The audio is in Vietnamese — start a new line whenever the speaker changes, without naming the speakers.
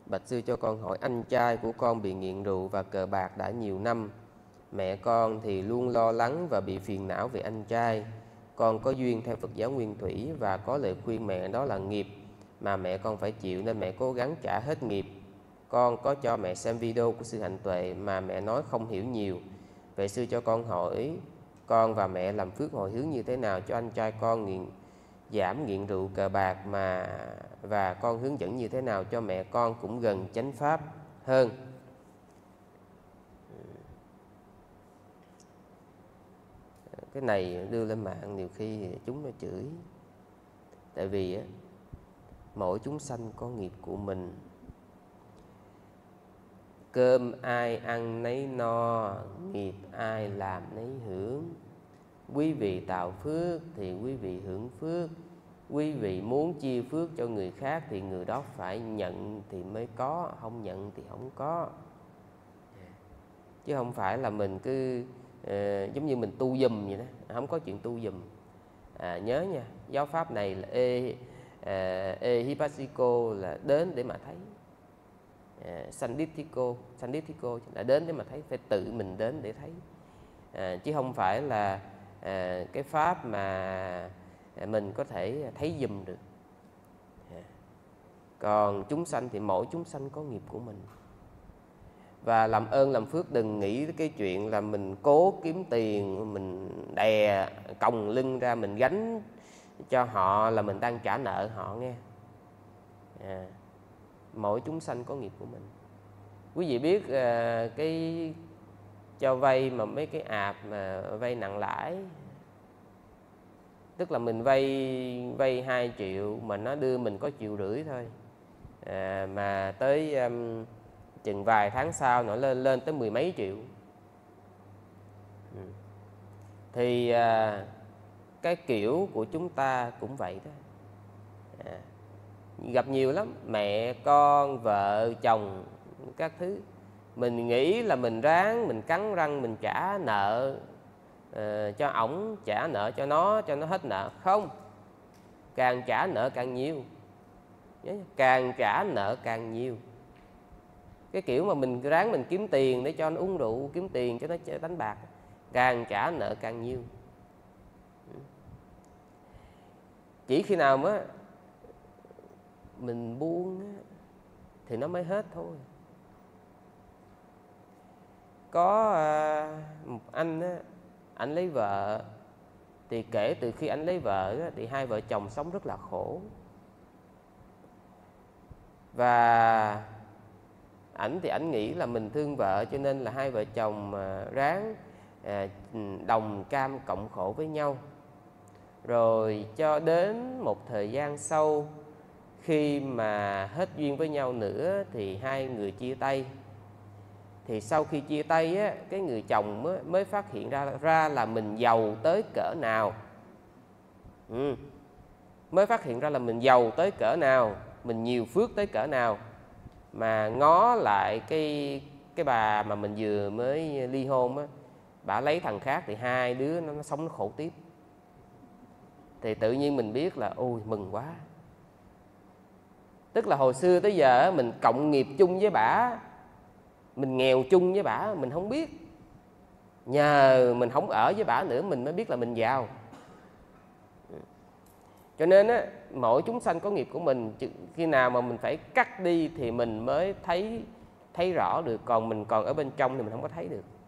Bạch sư cho con hỏi, anh trai của con bị nghiện rượu và cờ bạc đã nhiều năm. Mẹ con thì luôn lo lắng và bị phiền não về anh trai. Con có duyên theo Phật giáo Nguyên Thủy và có lời khuyên mẹ đó là nghiệp mà mẹ con phải chịu, nên mẹ cố gắng trả hết nghiệp. Con có cho mẹ xem video của sư Hạnh Tuệ mà mẹ nói không hiểu nhiều. Vậy sư cho con hỏi, con và mẹ làm phước hồi hướng như thế nào cho anh trai con giảm nghiện rượu cờ bạc và con hướng dẫn như thế nào cho mẹ con cũng gần chánh pháp hơn. Cái này đưa lên mạng nhiều khi chúng nó chửi. Tại vì mỗi chúng sanh có nghiệp của mình. Cơm ai ăn nấy no, nghiệp ai làm nấy hưởng. Quý vị tạo phước thì quý vị hưởng phước. Quý vị muốn chia phước cho người khác thì người đó phải nhận thì mới có, không nhận thì không có. Chứ không phải là mình cứ giống như mình tu giùm vậy đó, không có chuyện tu giùm. Nhớ nha, giáo pháp này là ehipassiko là đến để mà thấy. Sandithiko là đến để mà thấy, phải tự mình đến để thấy. Chứ không phải là cái pháp mà mình có thể thấy giùm được. Còn chúng sanh thì mỗi chúng sanh có nghiệp của mình. Và làm ơn làm phước đừng nghĩ cái chuyện là mình cố kiếm tiền, mình đè còng lưng ra mình gánh cho họ là mình đang trả nợ họ nghe. Mỗi chúng sanh có nghiệp của mình. Quý vị biết cái cho vay mà mấy cái app mà vay nặng lãi, tức là mình vay 2 triệu mà nó đưa mình có 1,5 triệu thôi, mà tới chừng vài tháng sau nó lên tới 10 mấy triệu. Thì cái kiểu của chúng ta cũng vậy đó. Gặp nhiều lắm, mẹ con, vợ, chồng, các thứ. Mình nghĩ là mình ráng, mình cắn răng, mình trả nợ cho ổng, trả nợ cho nó hết nợ. Không, càng trả nợ càng nhiều. Càng trả nợ càng nhiều. Cái kiểu mà mình ráng mình kiếm tiền để cho nó uống rượu, kiếm tiền cho nó đánh bạc, càng trả nợ càng nhiều. Chỉ khi nào mà mình buông thì nó mới hết thôi. Có một anh anh lấy vợ, thì kể từ khi anh lấy vợ thì hai vợ chồng sống rất là khổ. Và ảnh thì ảnh nghĩ là mình thương vợ, cho nên là hai vợ chồng ráng đồng cam cộng khổ với nhau. Rồi cho đến một thời gian sau, khi mà hết duyên với nhau nữa thì hai người chia tay. Thì sau khi chia tay cái người chồng mới phát hiện ra là mình giàu tới cỡ nào. Mới phát hiện ra là mình giàu tới cỡ nào, mình nhiều phước tới cỡ nào. Mà ngó lại cái bà mà mình vừa mới ly hôn bà lấy thằng khác thì hai đứa nó sống nó khổ tiếp. Thì tự nhiên mình biết là ôi mừng quá. Tức là hồi xưa tới giờ mình cộng nghiệp chung với bả, mình nghèo chung với bả, mình không biết. Nhờ mình không ở với bả nữa mình mới biết là mình giàu. Cho nên mỗi chúng sanh có nghiệp của mình. Khi nào mà mình phải cắt đi thì mình mới thấy rõ được. Còn mình còn ở bên trong thì mình không có thấy được.